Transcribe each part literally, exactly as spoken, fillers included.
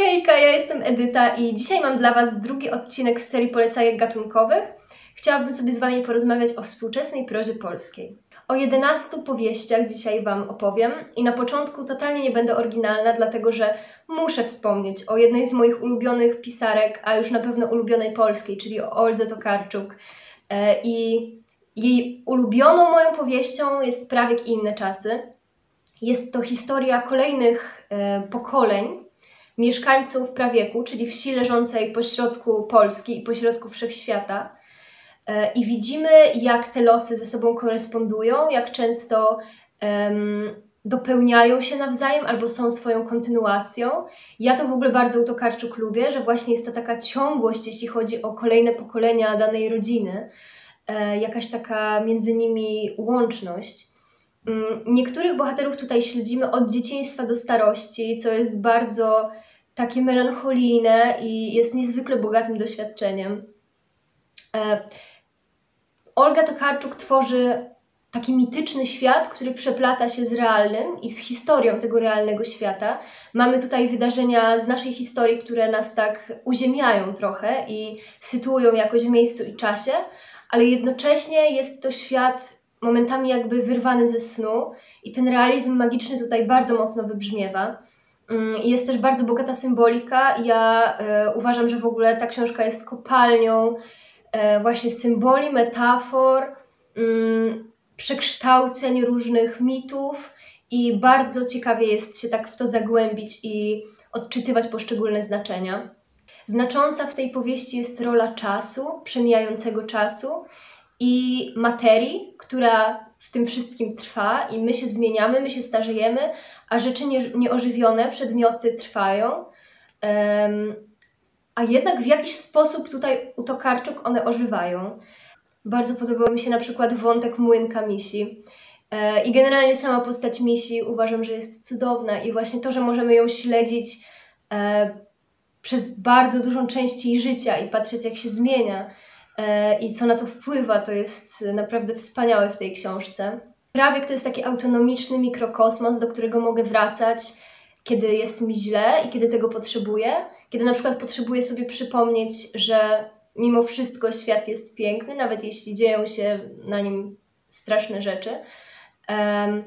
Hejka, ja jestem Edyta i dzisiaj mam dla Was drugi odcinek z serii polecajek gatunkowych. Chciałabym sobie z Wami porozmawiać o współczesnej prozie polskiej. O jedenastu powieściach dzisiaj Wam opowiem i na początku totalnie nie będę oryginalna, dlatego że muszę wspomnieć o jednej z moich ulubionych pisarek, a już na pewno ulubionej polskiej, czyli o Oldze Tokarczuk. I jej ulubioną moją powieścią jest Prawiek i inne czasy. Jest to historia kolejnych e, pokoleń mieszkańców Prawieku, czyli wsi leżącej pośrodku Polski i pośrodku wszechświata. E, I widzimy, jak te losy ze sobą korespondują, jak często em, dopełniają się nawzajem albo są swoją kontynuacją. Ja to w ogóle bardzo u Tokarczuk lubię, że właśnie jest to taka ciągłość, jeśli chodzi o kolejne pokolenia danej rodziny. E, jakaś taka między nimi łączność. Niektórych bohaterów tutaj śledzimy od dzieciństwa do starości, co jest bardzo takie melancholijne i jest niezwykle bogatym doświadczeniem. E, Olga Tokarczuk tworzy taki mityczny świat, który przeplata się z realnym i z historią tego realnego świata. Mamy tutaj wydarzenia z naszej historii, które nas tak uziemiają trochę i sytuują jakoś w miejscu i czasie, ale jednocześnie jest to świat momentami jakby wyrwany ze snu i ten realizm magiczny tutaj bardzo mocno wybrzmiewa. Jest też bardzo bogata symbolika. Ja e, uważam, że w ogóle ta książka jest kopalnią e, właśnie symboli, metafor, mm, przekształceń różnych mitów i bardzo ciekawie jest się tak w to zagłębić i odczytywać poszczególne znaczenia. Znacząca w tej powieści jest rola czasu, przemijającego czasu i materii, która w tym wszystkim trwa i my się zmieniamy, my się starzejemy, a rzeczy nie, nieożywione, przedmioty trwają. Um, a jednak w jakiś sposób tutaj u Tokarczuk one ożywają. Bardzo podobał mi się na przykład wątek młynka Misi. E, I generalnie sama postać Misi uważam, że jest cudowna i właśnie to, że możemy ją śledzić e, przez bardzo dużą część jej życia i patrzeć, jak się zmienia i co na to wpływa, to jest naprawdę wspaniałe w tej książce. Prawiek to jest taki autonomiczny mikrokosmos, do którego mogę wracać, kiedy jest mi źle i kiedy tego potrzebuję. Kiedy na przykład potrzebuję sobie przypomnieć, że mimo wszystko świat jest piękny, nawet jeśli dzieją się na nim straszne rzeczy. Um,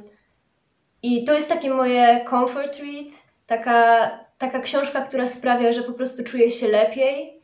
I to jest takie moje comfort read, taka, taka książka, która sprawia, że po prostu czuję się lepiej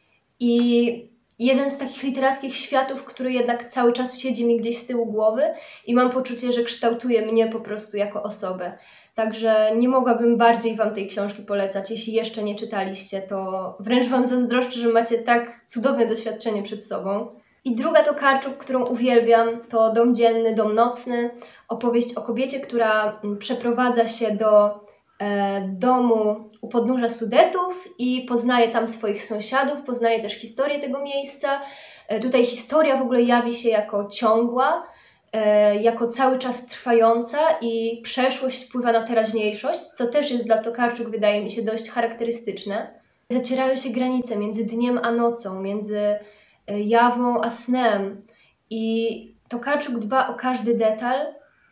i jeden z takich literackich światów, który jednak cały czas siedzi mi gdzieś z tyłu głowy i mam poczucie, że kształtuje mnie po prostu jako osobę. Także nie mogłabym bardziej Wam tej książki polecać. Jeśli jeszcze nie czytaliście, to wręcz Wam zazdroszczę, że macie tak cudowne doświadczenie przed sobą. I druga Tokarczuk, którą uwielbiam, to Dom dzienny, dom nocny. Opowieść o kobiecie, która przeprowadza się do domu u podnóża Sudetów i poznaje tam swoich sąsiadów, poznaje też historię tego miejsca. Tutaj historia w ogóle jawi się jako ciągła, jako cały czas trwająca i przeszłość wpływa na teraźniejszość, co też jest dla Tokarczuk, wydaje mi się, dość charakterystyczne. Zacierają się granice między dniem a nocą, między jawą a snem i Tokarczuk dba o każdy detal,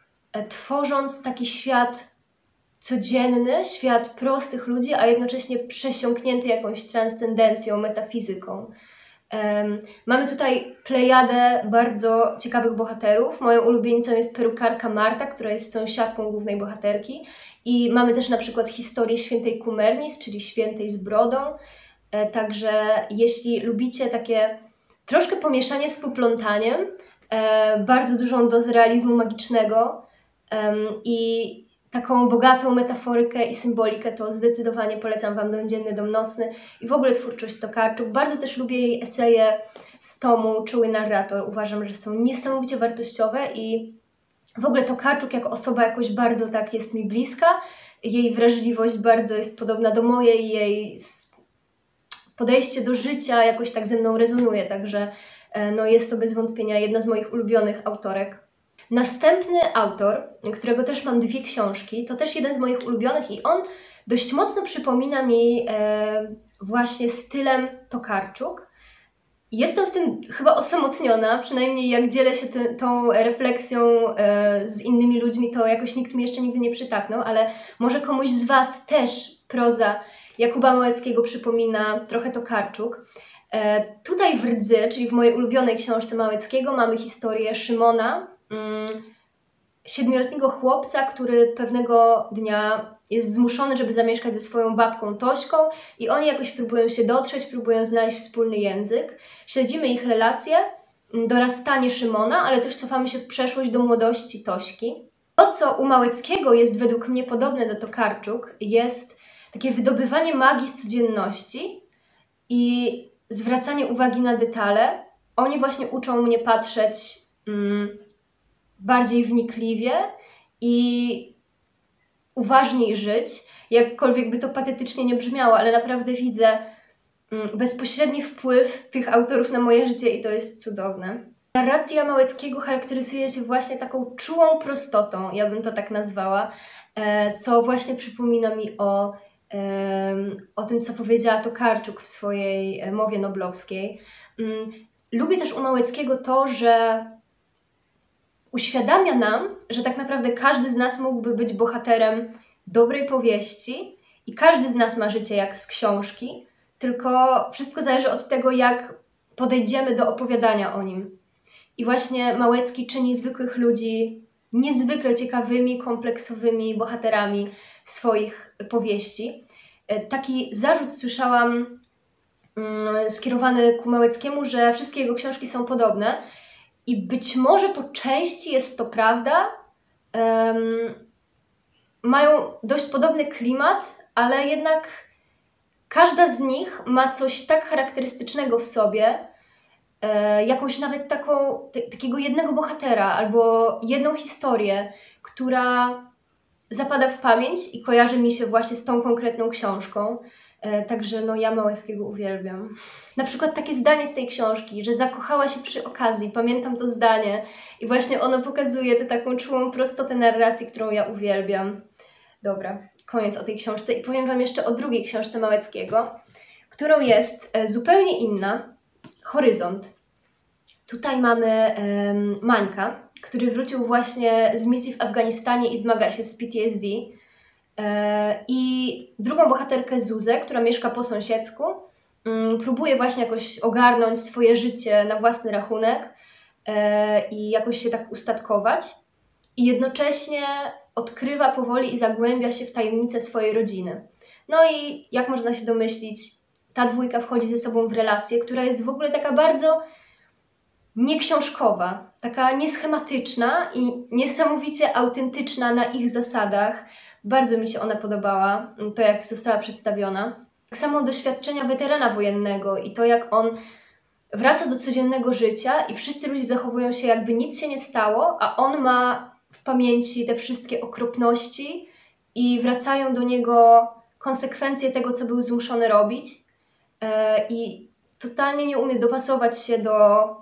tworząc taki świat codzienny, świat prostych ludzi, a jednocześnie przesiąknięty jakąś transcendencją, metafizyką. Um, mamy tutaj plejadę bardzo ciekawych bohaterów. Moją ulubienicą jest perukarka Marta, która jest sąsiadką głównej bohaterki. I mamy też na przykład historię świętej Kumernis, czyli świętej z brodą. E, także jeśli lubicie takie troszkę pomieszanie z poplątaniem, e, bardzo dużą dozę realizmu magicznego e, i taką bogatą metaforykę i symbolikę, to zdecydowanie polecam Wam Dom dzienny, dom nocny i w ogóle twórczość Tokarczuk. Bardzo też lubię jej eseje z tomu Czuły narrator. Uważam, że są niesamowicie wartościowe i w ogóle Tokarczuk jako osoba jakoś bardzo tak jest mi bliska. Jej wrażliwość bardzo jest podobna do mojej, jej podejście do życia jakoś tak ze mną rezonuje, także no, jest to bez wątpienia jedna z moich ulubionych autorek. Następny autor, którego też mam dwie książki, to też jeden z moich ulubionych i on dość mocno przypomina mi e, właśnie stylem Tokarczuk. Jestem w tym chyba osamotniona, przynajmniej jak dzielę się ty, tą refleksją e, z innymi ludźmi, to jakoś nikt mi jeszcze nigdy nie przytaknął, ale może komuś z Was też proza Jakuba Małeckiego przypomina trochę Tokarczuk. E, tutaj w Rdzy, czyli w mojej ulubionej książce Małeckiego, mamy historię Szymona, mm, siedmioletniego chłopca, który pewnego dnia jest zmuszony, żeby zamieszkać ze swoją babką Tośką i oni jakoś próbują się dotrzeć, próbują znaleźć wspólny język. Śledzimy ich relacje, dorastanie Szymona, ale też cofamy się w przeszłość do młodości Tośki. To, co u Małeckiego jest według mnie podobne do Tokarczuk, jest takie wydobywanie magii z codzienności i zwracanie uwagi na detale. Oni właśnie uczą mnie patrzeć mm, bardziej wnikliwie i uważniej żyć, jakkolwiek by to patetycznie nie brzmiało, ale naprawdę widzę mm, bezpośredni wpływ tych autorów na moje życie i to jest cudowne. Narracja Małeckiego charakteryzuje się właśnie taką czułą prostotą, ja bym to tak nazwała, co właśnie przypomina mi o, o tym, co powiedziała Tokarczuk w swojej mowie noblowskiej. Lubię też u Małeckiego to, że uświadamia nam, że tak naprawdę każdy z nas mógłby być bohaterem dobrej powieści i każdy z nas ma życie jak z książki, tylko wszystko zależy od tego, jak podejdziemy do opowiadania o nim. I właśnie Małecki czyni zwykłych ludzi niezwykle ciekawymi, kompleksowymi bohaterami swoich powieści. Taki zarzut słyszałam mm, skierowany ku Małeckiemu, że wszystkie jego książki są podobne i być może po części jest to prawda. Um, mają dość podobny klimat, ale jednak każda z nich ma coś tak charakterystycznego w sobie, e, jakąś nawet taką, t- takiego jednego bohatera albo jedną historię, która zapada w pamięć i kojarzy mi się właśnie z tą konkretną książką. E, także no ja Małeckiego uwielbiam. Na przykład takie zdanie z tej książki, że zakochała się przy okazji, pamiętam to zdanie i właśnie ono pokazuje tę taką czułą prostotę narracji, którą ja uwielbiam. Dobra, koniec o tej książce i powiem Wam jeszcze o drugiej książce Małeckiego, którą jest e, zupełnie inna, Horyzont. Tutaj mamy um, Mańka, który wrócił właśnie z misji w Afganistanie i zmaga się z P T S D. E, I drugą bohaterkę Zuzę, która mieszka po sąsiedzku, um, próbuje właśnie jakoś ogarnąć swoje życie na własny rachunek e, i jakoś się tak ustatkować. I jednocześnie odkrywa powoli i zagłębia się w tajemnice swojej rodziny. No i jak można się domyślić, ta dwójka wchodzi ze sobą w relację, która jest w ogóle taka bardzo nieksiążkowa, taka nieschematyczna i niesamowicie autentyczna na ich zasadach. Bardzo mi się ona podobała, to jak została przedstawiona. Tak samo doświadczenia weterana wojennego i to jak on wraca do codziennego życia i wszyscy ludzie zachowują się jakby nic się nie stało, a on ma w pamięci te wszystkie okropności i wracają do niego konsekwencje tego, co był zmuszony robić. I totalnie nie umie dopasować się do,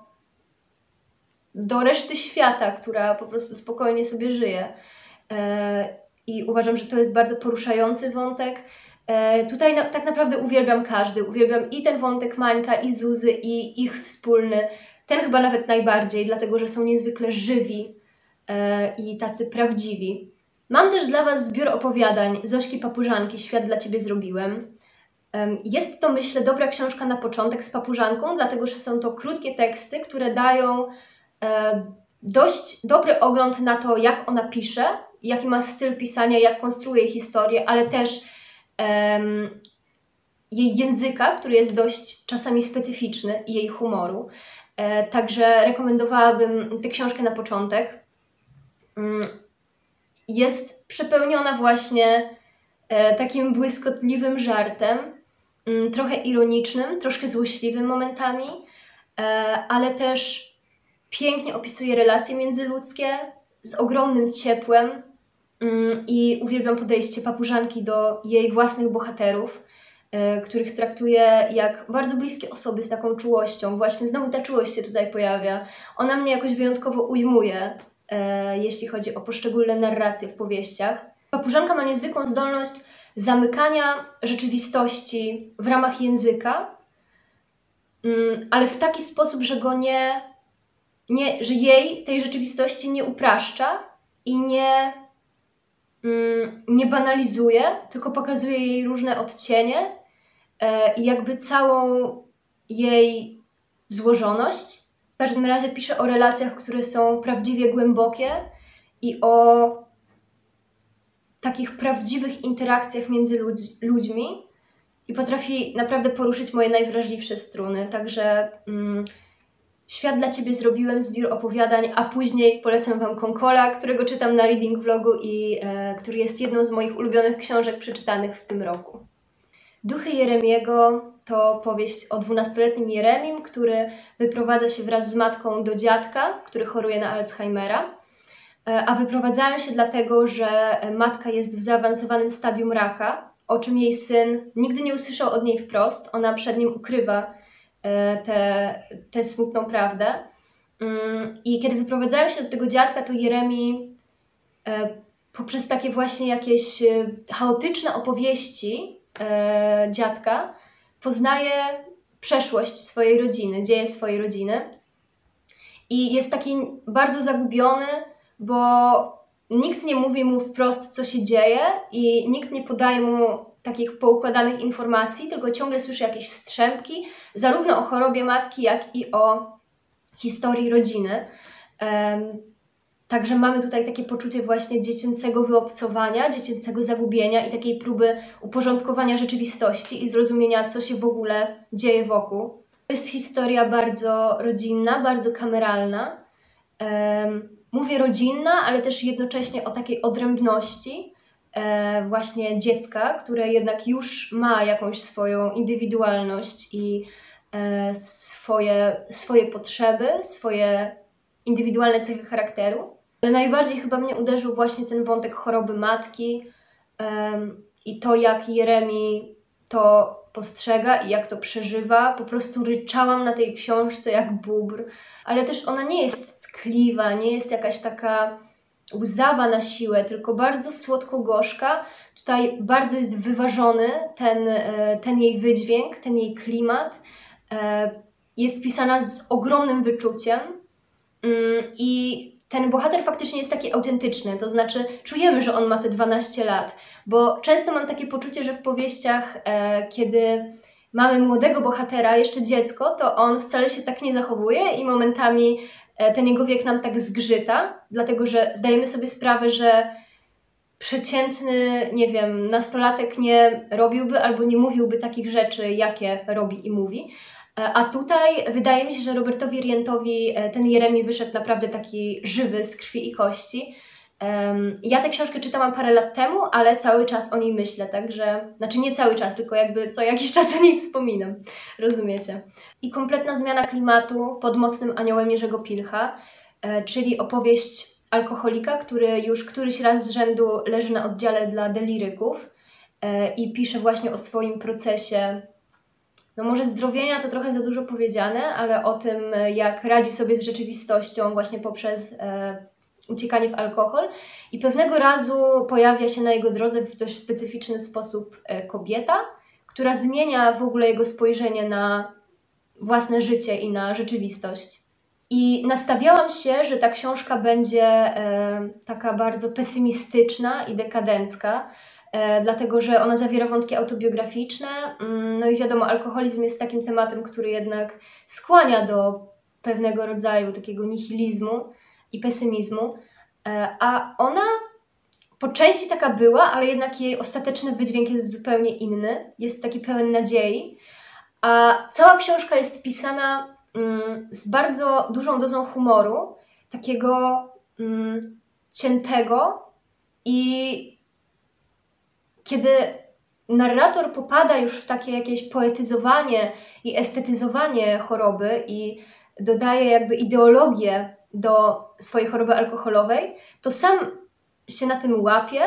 do reszty świata, która po prostu spokojnie sobie żyje. I uważam, że to jest bardzo poruszający wątek. Tutaj na, tak naprawdę uwielbiam każdy. Uwielbiam i ten wątek Mańka, i Zuzy, i ich wspólny. Ten chyba nawet najbardziej, dlatego że są niezwykle żywi i tacy prawdziwi. Mam też dla Was zbiór opowiadań Zośki Papużanki, Świat dla Ciebie zrobiłem. Jest to, myślę, dobra książka na początek z Papużanką, dlatego że są to krótkie teksty, które dają dość dobry ogląd na to, jak ona pisze, jaki ma styl pisania, jak konstruuje historię, ale też um, jej języka, który jest dość czasami specyficzny i jej humoru. E, także rekomendowałabym tę książkę na początek. Um, jest przepełniona właśnie e, takim błyskotliwym żartem, um, trochę ironicznym, troszkę złośliwym momentami, e, ale też pięknie opisuje relacje międzyludzkie z ogromnym ciepłem um, i uwielbiam podejście Papużanki do jej własnych bohaterów, e, których traktuje jak bardzo bliskie osoby z taką czułością. Właśnie znowu ta czułość się tutaj pojawia. Ona mnie jakoś wyjątkowo ujmuje, e, jeśli chodzi o poszczególne narracje w powieściach. Papużanka ma niezwykłą zdolność zamykania rzeczywistości w ramach języka, um, ale w taki sposób, że go nie... Nie, że jej tej rzeczywistości nie upraszcza i nie, nie banalizuje, tylko pokazuje jej różne odcienie i jakby całą jej złożoność. W każdym razie pisze o relacjach, które są prawdziwie głębokie i o takich prawdziwych interakcjach między ludź ludźmi i potrafi naprawdę poruszyć moje najwrażliwsze struny. Także mm, Świat dla Ciebie zrobiłem, zbiór opowiadań, a później polecam Wam Konkola, którego czytam na Reading Vlogu i e, który jest jedną z moich ulubionych książek przeczytanych w tym roku. Duchy Jeremiego to powieść o dwunastoletnim Jeremim, który wyprowadza się wraz z matką do dziadka, który choruje na Alzheimera. A wyprowadzają się dlatego, że matka jest w zaawansowanym stadium raka, o czym jej syn nigdy nie usłyszał od niej wprost. Ona przed nim ukrywa tę smutną prawdę. I kiedy wyprowadzają się do tego dziadka, to Jeremi poprzez takie właśnie jakieś chaotyczne opowieści dziadka poznaje przeszłość swojej rodziny, dzieje swojej rodziny. I jest taki bardzo zagubiony, bo nikt nie mówi mu wprost, co się dzieje i nikt nie podaje mu takich poukładanych informacji, tylko ciągle słyszy jakieś strzępki, zarówno o chorobie matki, jak i o historii rodziny. Um, także mamy tutaj takie poczucie właśnie dziecięcego wyobcowania, dziecięcego zagubienia i takiej próby uporządkowania rzeczywistości i zrozumienia, co się w ogóle dzieje wokół. To jest historia bardzo rodzinna, bardzo kameralna. Um, mówię rodzinna, ale też jednocześnie o takiej odrębności e, właśnie dziecka, które jednak już ma jakąś swoją indywidualność i e, swoje, swoje potrzeby, swoje indywidualne cechy charakteru. Ale najbardziej chyba mnie uderzył właśnie ten wątek choroby matki um, i to, jak Jeremi to postrzega i jak to przeżywa. Po prostu ryczałam na tej książce jak bóbr, ale też ona nie jest ckliwa, nie jest jakaś taka łzawa na siłę, tylko bardzo słodko-gorzka. Tutaj bardzo jest wyważony ten, ten jej wydźwięk, ten jej klimat. Jest pisana z ogromnym wyczuciem i ten bohater faktycznie jest taki autentyczny, to znaczy czujemy, że on ma te dwanaście lat, bo często mam takie poczucie, że w powieściach, e, kiedy mamy młodego bohatera, jeszcze dziecko, to on wcale się tak nie zachowuje i momentami e, ten jego wiek nam tak zgrzyta, dlatego że zdajemy sobie sprawę, że przeciętny, nie wiem, nastolatek nie robiłby albo nie mówiłby takich rzeczy, jakie robi i mówi. A tutaj wydaje mi się, że Robertowi Rientowi ten Jeremi wyszedł naprawdę taki żywy, z krwi i kości. Um, ja tę książkę czytałam parę lat temu, ale cały czas o niej myślę, także, znaczy nie cały czas, tylko jakby co jakiś czas o niej wspominam, rozumiecie. I kompletna zmiana klimatu pod mocnym aniołem Jerzego Pilcha, e, czyli opowieść alkoholika, który już któryś raz z rzędu leży na oddziale dla deliryków e, i pisze właśnie o swoim procesie. No może zdrowienia to trochę za dużo powiedziane, ale o tym, jak radzi sobie z rzeczywistością właśnie poprzez e, uciekanie w alkohol. I pewnego razu pojawia się na jego drodze w dość specyficzny sposób e, kobieta, która zmienia w ogóle jego spojrzenie na własne życie i na rzeczywistość. I nastawiałam się, że ta książka będzie e, taka bardzo pesymistyczna i dekadencka, E, dlatego że ona zawiera wątki autobiograficzne, mm, no i wiadomo, alkoholizm jest takim tematem, który jednak skłania do pewnego rodzaju takiego nihilizmu i pesymizmu, e, a ona po części taka była, ale jednak jej ostateczny wydźwięk jest zupełnie inny, jest taki pełen nadziei, a cała książka jest pisana mm, z bardzo dużą dozą humoru, takiego mm, ciętego i kiedy narrator popada już w takie jakieś poetyzowanie i estetyzowanie choroby i dodaje jakby ideologię do swojej choroby alkoholowej, to sam się na tym łapie,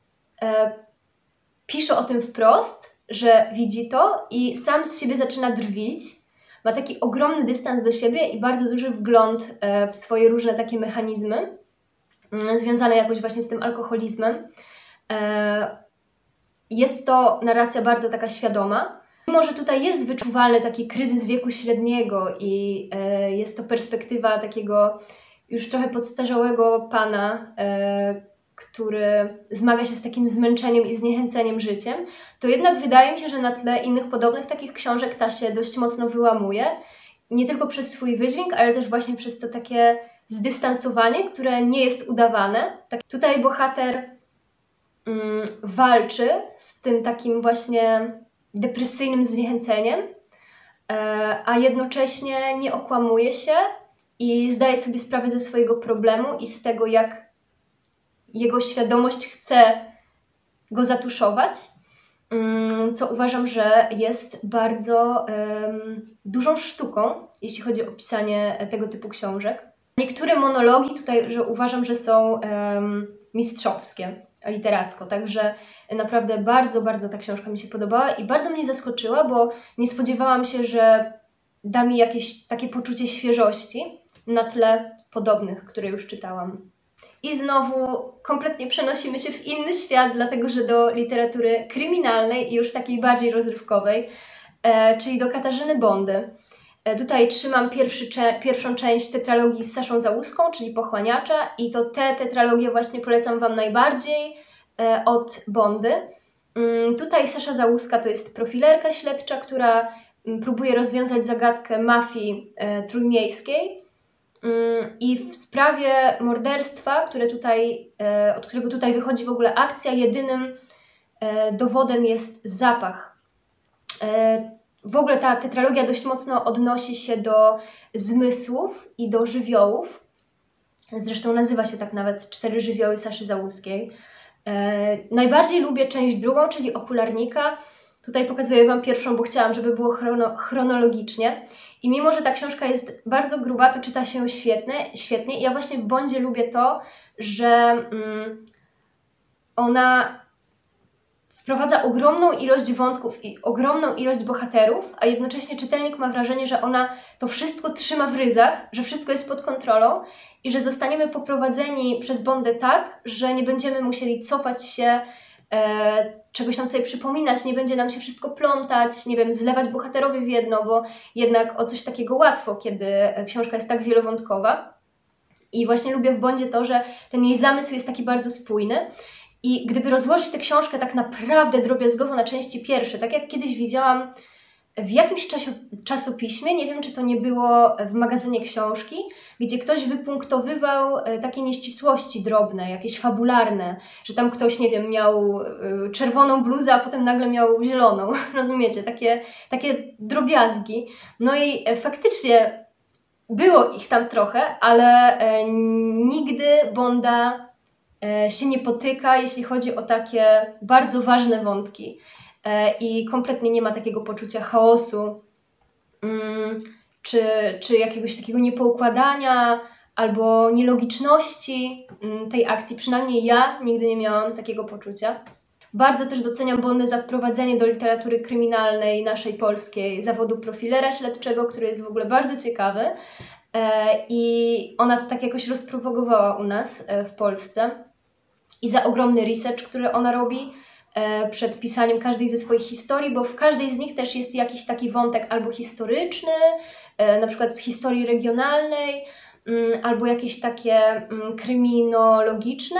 e, pisze o tym wprost, że widzi to i sam z siebie zaczyna drwić. Ma taki ogromny dystans do siebie i bardzo duży wgląd e, w swoje różne takie mechanizmy e, związane jakoś właśnie z tym alkoholizmem. E, Jest to narracja bardzo taka świadoma. Mimo że tutaj jest wyczuwalny taki kryzys wieku średniego i e, jest to perspektywa takiego już trochę podstarzałego pana, e, który zmaga się z takim zmęczeniem i zniechęceniem życiem, to jednak wydaje mi się, że na tle innych podobnych takich książek ta się dość mocno wyłamuje. Nie tylko przez swój wydźwięk, ale też właśnie przez to takie zdystansowanie, które nie jest udawane. Tak, tutaj bohater mm, walczy z tym takim właśnie depresyjnym zniechęceniem, e, a jednocześnie nie okłamuje się i zdaje sobie sprawę ze swojego problemu i z tego, jak jego świadomość chce go zatuszować, co uważam, że jest bardzo um, dużą sztuką, jeśli chodzi o pisanie tego typu książek. Niektóre monologi tutaj, że uważam, że są um, mistrzowskie literacko, także naprawdę bardzo, bardzo ta książka mi się podobała i bardzo mnie zaskoczyła, bo nie spodziewałam się, że da mi jakieś takie poczucie świeżości na tle podobnych, które już czytałam. I znowu kompletnie przenosimy się w inny świat, dlatego że do literatury kryminalnej i już takiej bardziej rozrywkowej, e, czyli do Katarzyny Bondy. E, tutaj trzymam pierwszy, cze pierwszą część tetralogii z Saszą Załuską, czyli Pochłaniacza, i to tę tetralogię właśnie polecam Wam najbardziej e, od Bondy. Mm, tutaj Sasza Załuska to jest profilerka śledcza, która mm, próbuje rozwiązać zagadkę mafii e, trójmiejskiej. I w sprawie morderstwa, które tutaj, od którego tutaj wychodzi w ogóle akcja, jedynym dowodem jest zapach. W ogóle ta tetralogia dość mocno odnosi się do zmysłów i do żywiołów. Zresztą nazywa się tak nawet Cztery żywioły Saszy Załuskiej. Najbardziej lubię część drugą, czyli Okularnika. Tutaj pokazuję Wam pierwszą, bo chciałam, żeby było chrono, chronologicznie. I mimo, że ta książka jest bardzo gruba, to czyta się świetnie. świetnie. I ja właśnie w Bondzie lubię to, że mm, ona wprowadza ogromną ilość wątków i ogromną ilość bohaterów, a jednocześnie czytelnik ma wrażenie, że ona to wszystko trzyma w ryzach, że wszystko jest pod kontrolą i że zostaniemy poprowadzeni przez Bondę tak, że nie będziemy musieli cofać się, e, czegoś tam sobie przypominać, nie będzie nam się wszystko plątać, nie wiem, zlewać bohaterowie w jedno, bo jednak o coś takiego łatwo, kiedy książka jest tak wielowątkowa. I właśnie lubię w Bondzie to, że ten jej zamysł jest taki bardzo spójny. I gdyby rozłożyć tę książkę tak naprawdę drobiazgowo na części pierwsze, tak jak kiedyś widziałam w jakimś czasie, czasopiśmie, nie wiem, czy to nie było w magazynie książki, gdzie ktoś wypunktowywał takie nieścisłości drobne, jakieś fabularne, że tam ktoś, nie wiem, miał czerwoną bluzę, a potem nagle miał zieloną, rozumiecie, takie, takie drobiazgi. No i faktycznie było ich tam trochę, ale nigdy Bonda się nie potyka, jeśli chodzi o takie bardzo ważne wątki. I kompletnie nie ma takiego poczucia chaosu, czy, czy jakiegoś takiego niepoukładania albo nielogiczności tej akcji. Przynajmniej ja nigdy nie miałam takiego poczucia. Bardzo też doceniam Bondę za wprowadzenie do literatury kryminalnej naszej polskiej zawodu profilera śledczego, który jest w ogóle bardzo ciekawy. I ona to tak jakoś rozpropagowała u nas w Polsce. I za ogromny research, który ona robi przed pisaniem każdej ze swoich historii, bo w każdej z nich też jest jakiś taki wątek albo historyczny, na przykład z historii regionalnej, albo jakieś takie kryminologiczne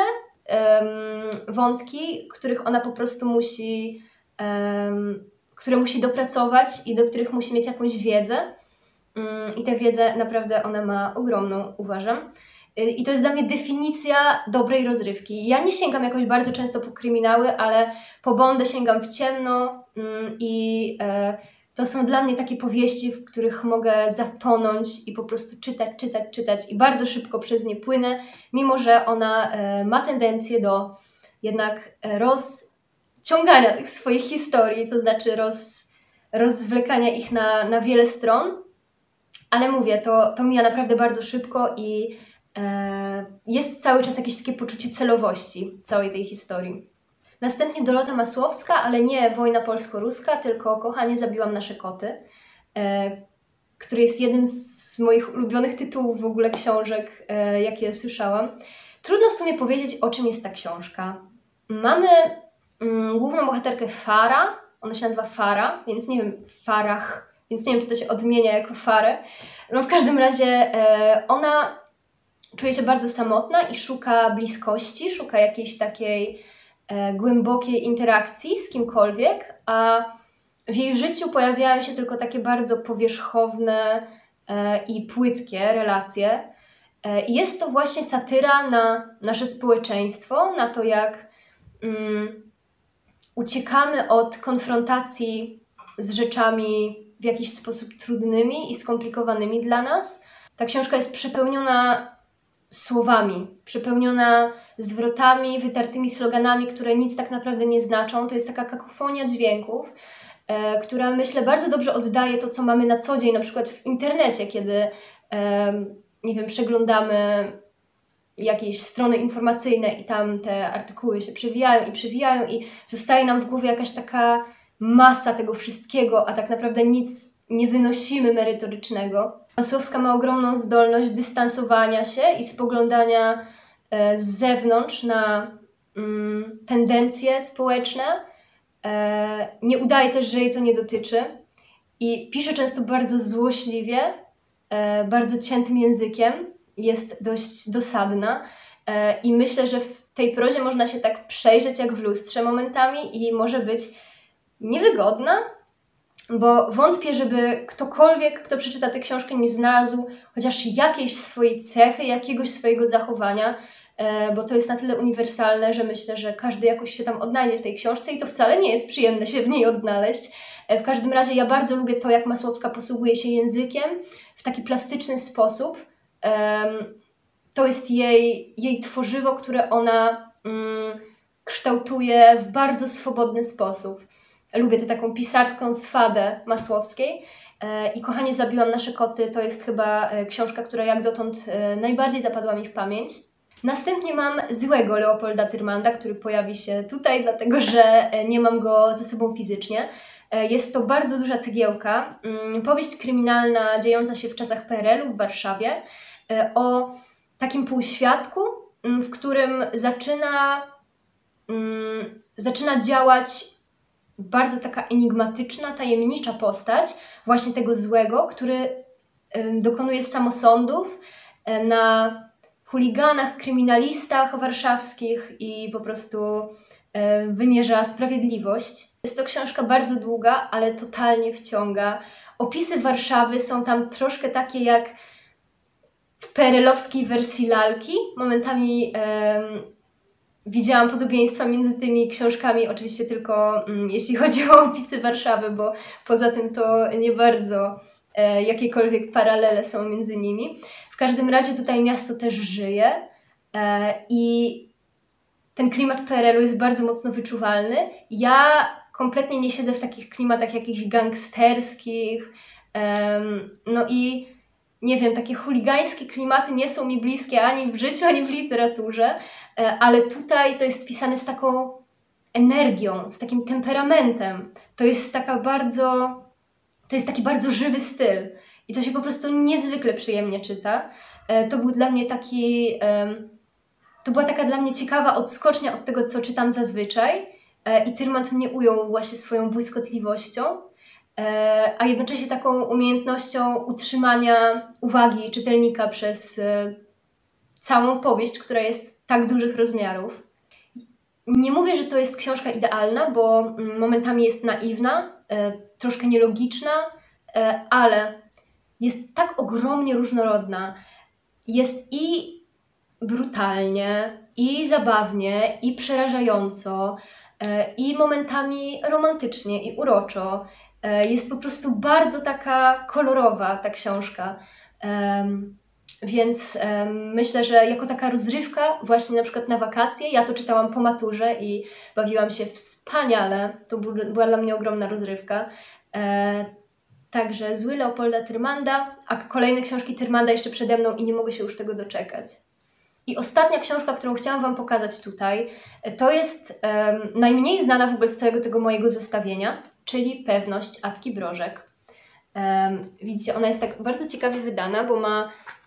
wątki, których ona po prostu musi, które musi dopracować i do których musi mieć jakąś wiedzę. I tę wiedzę naprawdę ona ma ogromną, uważam. I to jest dla mnie definicja dobrej rozrywki. Ja nie sięgam jakoś bardzo często po kryminały, ale po Bondę sięgam w ciemno i to są dla mnie takie powieści, w których mogę zatonąć i po prostu czytać, czytać, czytać i bardzo szybko przez nie płynę, mimo że ona ma tendencję do jednak rozciągania tych swoich historii, to znaczy roz, rozwlekania ich na, na wiele stron. Ale mówię, to, to mija naprawdę bardzo szybko i e, jest cały czas jakieś takie poczucie celowości całej tej historii. Następnie Dorota Masłowska, ale nie Wojna polsko-ruska, tylko Kochanie, zabiłam nasze koty, e, który jest jednym z moich ulubionych tytułów w ogóle książek, e, jakie słyszałam. Trudno w sumie powiedzieć, o czym jest ta książka. Mamy mm, główną bohaterkę Fara, ona się nazywa Fara, więc nie wiem, Farach, więc nie wiem, czy to się odmienia jako Farę. No w każdym razie e, ona czuje się bardzo samotna i szuka bliskości, szuka jakiejś takiej e, głębokiej interakcji z kimkolwiek, a w jej życiu pojawiają się tylko takie bardzo powierzchowne e, i płytkie relacje. E, i jest to właśnie satyra na nasze społeczeństwo, na to, jak mm, uciekamy od konfrontacji z rzeczami w jakiś sposób trudnymi i skomplikowanymi dla nas. Ta książka jest przepełniona słowami, przepełniona zwrotami, wytartymi sloganami, które nic tak naprawdę nie znaczą. To jest taka kakofonia dźwięków, e, która, myślę, bardzo dobrze oddaje to, co mamy na co dzień, na przykład w internecie, kiedy e, nie wiem, przeglądamy jakieś strony informacyjne i tam te artykuły się przewijają i przewijają i zostaje nam w głowie jakaś taka masa tego wszystkiego, a tak naprawdę nic nie wynosimy merytorycznego. Masłowska ma ogromną zdolność dystansowania się i spoglądania e, z zewnątrz na mm, tendencje społeczne. E, nie udaje też, że jej to nie dotyczy i pisze często bardzo złośliwie, e, bardzo ciętym językiem, jest dość dosadna e, i myślę, że w tej prozie można się tak przejrzeć jak w lustrze momentami i może być niewygodna, bo wątpię, żeby ktokolwiek, kto przeczyta tę książkę, nie znalazł chociaż jakiejś swojej cechy, jakiegoś swojego zachowania, e, bo to jest na tyle uniwersalne, że myślę, że każdy jakoś się tam odnajdzie w tej książce i to wcale nie jest przyjemne się w niej odnaleźć. E, w każdym razie ja bardzo lubię to, jak Masłowska posługuje się językiem w taki plastyczny sposób. E, to jest jej, jej tworzywo, które ona mm, kształtuje w bardzo swobodny sposób. Lubię tę taką pisarską swadę Masłowskiej e, i Kochanie, zabiłam nasze koty to jest chyba e, książka, która jak dotąd e, najbardziej zapadła mi w pamięć. Następnie mam Złego Leopolda Tyrmanda, który pojawi się tutaj, dlatego że e, nie mam go ze sobą fizycznie. E, jest to bardzo duża cegiełka, mm, powieść kryminalna dziejąca się w czasach P R L u w Warszawie, e, o takim półświadku, m, w którym zaczyna, mm, zaczyna działać bardzo taka enigmatyczna, tajemnicza postać właśnie tego złego, który y, dokonuje samosądów y, na chuliganach, kryminalistach warszawskich i po prostu y, wymierza sprawiedliwość. Jest to książka bardzo długa, ale totalnie wciąga. Opisy Warszawy są tam troszkę takie jak w P R L-owskiej wersji lalki. Momentami y, widziałam podobieństwa między tymi książkami, oczywiście tylko mm, jeśli chodzi o opisy Warszawy, bo poza tym to nie bardzo e, jakiekolwiek paralele są między nimi. W każdym razie tutaj miasto też żyje e, i ten klimat P R L u jest bardzo mocno wyczuwalny. Ja kompletnie nie siedzę w takich klimatach jakichś gangsterskich, e, no i nie wiem, takie chuligańskie klimaty nie są mi bliskie ani w życiu, ani w literaturze, ale tutaj to jest pisane z taką energią, z takim temperamentem. To jest taka bardzo, to jest taki bardzo żywy styl i to się po prostu niezwykle przyjemnie czyta. To był dla mnie taki, to była taka dla mnie ciekawa odskocznia od tego, co czytam zazwyczaj i Tyrmand mnie ujął właśnie swoją błyskotliwością, a jednocześnie taką umiejętnością utrzymania uwagi czytelnika przez całą powieść, która jest tak dużych rozmiarów. Nie mówię, że to jest książka idealna, bo momentami jest naiwna, troszkę nielogiczna, ale jest tak ogromnie różnorodna. Jest i brutalnie, i zabawnie, i przerażająco, i momentami romantycznie, i uroczo. Jest po prostu bardzo taka kolorowa ta książka, um, więc um, myślę, że jako taka rozrywka właśnie na przykład na wakacje, ja to czytałam po maturze i bawiłam się wspaniale, to bu była dla mnie ogromna rozrywka. E, także Zły Leopolda Tyrmanda, a kolejne książki Tyrmanda jeszcze przede mną i nie mogę się już tego doczekać. I ostatnia książka, którą chciałam Wam pokazać tutaj, to jest um, najmniej znana w ogóle z całego tego mojego zestawienia, czyli Pewność Atki Brożek. Um, widzicie, ona jest tak bardzo ciekawie wydana, bo ma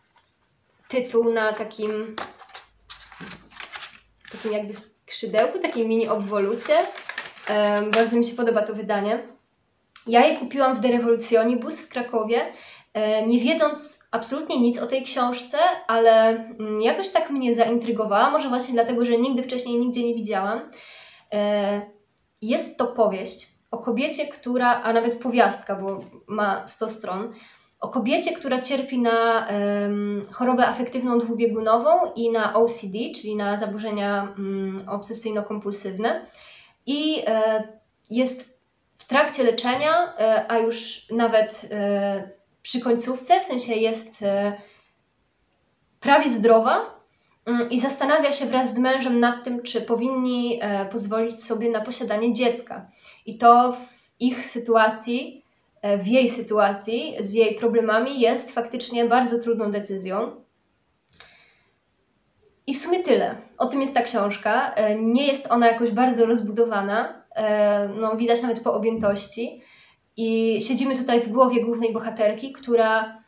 tytuł na takim, takim jakby skrzydełku, takiej mini obwolucie. Um, bardzo mi się podoba to wydanie. Ja je kupiłam w De Revolutionibus w Krakowie nie wiedząc absolutnie nic o tej książce, ale jakoś tak mnie zaintrygowała, może właśnie dlatego, że nigdy wcześniej nigdzie nie widziałam. Jest to powieść o kobiecie, która, a nawet powiastka, bo ma sto stron, o kobiecie, która cierpi na um, chorobę afektywną dwubiegunową i na O C D, czyli na zaburzenia um, obsesyjno-kompulsywne. I e, jest w trakcie leczenia, e, a już nawet e, przy końcówce, w sensie jest e, prawie zdrowa um, i zastanawia się wraz z mężem nad tym, czy powinni e, pozwolić sobie na posiadanie dziecka. I to w ich sytuacji, w jej sytuacji, z jej problemami jest faktycznie bardzo trudną decyzją. I w sumie tyle. O tym jest ta książka. Nie jest ona jakoś bardzo rozbudowana, no widać nawet po objętości. I siedzimy tutaj w głowie głównej bohaterki, która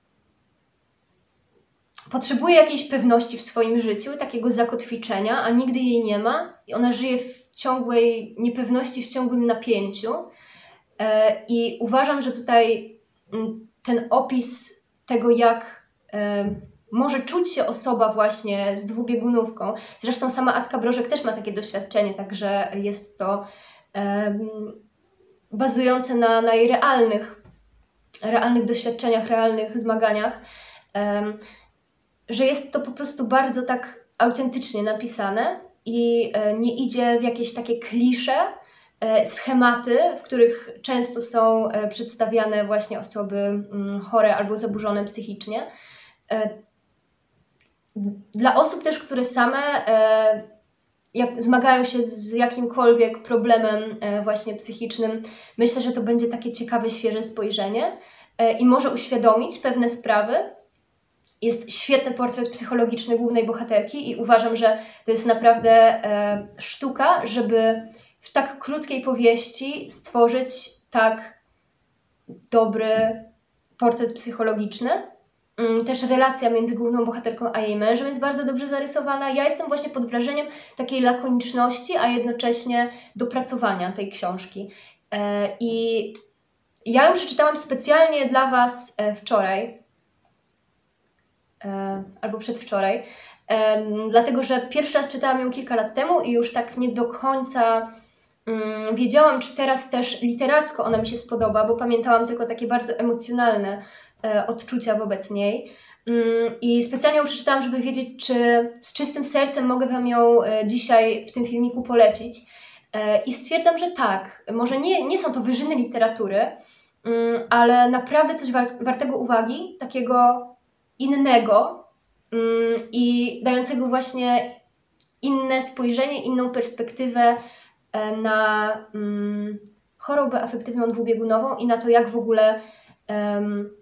potrzebuje jakiejś pewności w swoim życiu, takiego zakotwiczenia, a nigdy jej nie ma. I ona żyje w ciągłej niepewności, w ciągłym napięciu. I uważam, że tutaj ten opis tego, jak może czuć się osoba właśnie z dwubiegunówką, zresztą sama Atka Brożek też ma takie doświadczenie, także jest to bazujące na, na jej realnych, realnych doświadczeniach, realnych zmaganiach, że jest to po prostu bardzo tak autentycznie napisane i nie idzie w jakieś takie klisze, schematy, w których często są przedstawiane właśnie osoby chore albo zaburzone psychicznie. Dla osób też, które same jak zmagają się z jakimkolwiek problemem właśnie psychicznym, myślę, że to będzie takie ciekawe, świeże spojrzenie i może uświadomić pewne sprawy. Jest świetny portret psychologiczny głównej bohaterki i uważam, że to jest naprawdę sztuka, żeby w tak krótkiej powieści stworzyć tak dobry portret psychologiczny. Też relacja między główną bohaterką a jej mężem jest bardzo dobrze zarysowana. Ja jestem właśnie pod wrażeniem takiej lakoniczności, a jednocześnie dopracowania tej książki. I ja ją przeczytałam specjalnie dla Was wczoraj, albo przedwczoraj, dlatego że pierwszy raz czytałam ją kilka lat temu i już tak nie do końca um, wiedziałam, czy teraz też literacko ona mi się spodoba, bo pamiętałam tylko takie bardzo emocjonalne e, odczucia wobec niej. Um, I specjalnie ją przeczytałam, żeby wiedzieć, czy z czystym sercem mogę Wam ją e, dzisiaj w tym filmiku polecić. E, I stwierdzam, że tak. Może nie, nie są to wyżyny literatury, um, ale naprawdę coś war wartego uwagi, takiego innego um, i dającego właśnie inne spojrzenie, inną perspektywę e, na um, chorobę afektywną dwubiegunową i na to, jak w ogóle um,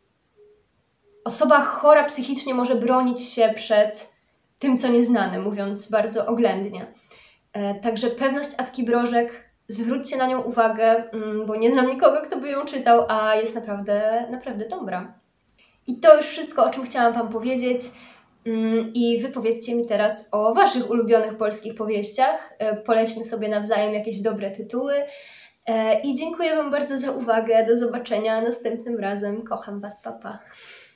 osoba chora psychicznie może bronić się przed tym, co nieznane, mówiąc bardzo oględnie. E, także pewność Atki Brożek, zwróćcie na nią uwagę, um, bo nie znam nikogo, kto by ją czytał, a jest naprawdę, naprawdę dobra. I to już wszystko, o czym chciałam Wam powiedzieć. I Wy powiedzcie mi teraz o Waszych ulubionych polskich powieściach. Polećmy sobie nawzajem jakieś dobre tytuły. I dziękuję Wam bardzo za uwagę. Do zobaczenia następnym razem. Kocham Was, pa pa.